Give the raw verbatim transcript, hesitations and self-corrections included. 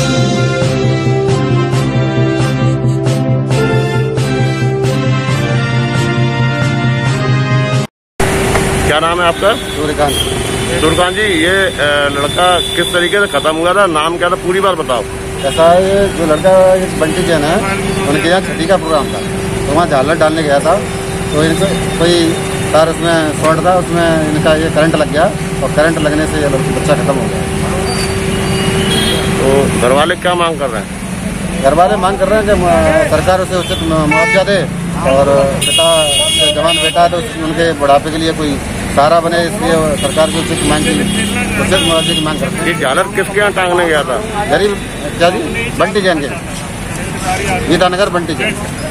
क्या नाम है आपका? सूर्यकांत। सूर्यकांत जी, ये लड़का किस तरीके से खत्म हुआ था? नाम क्या था, पूरी बात बताओ। ऐसा है, जो लड़का बंटी जैन है, उनके यहाँ छठी का प्रोग्राम था, तो वहाँ झालर डालने गया था, तो इनको कोई तार उसमें शॉर्ट था, उसमें इनका ये करंट लग गया और करंट लगने से ये बच्चा खत्म हो गया। तो घर वाले क्या मांग कर रहे हैं? घर वाले मांग कर रहे हैं कि सरकार उसे उचित मुआवजा दे और बेटा जवान बेटा तो उनके बुढ़ापे के लिए कोई सहारा बने, इसलिए सरकार को उचित मांग की उचित मुआवजे की मांग करते हैं। ये झालर किसके यहाँ टांगने गया था? गरीब क्या जी? बंटी जैन के, गीतानगर बंटी जैन।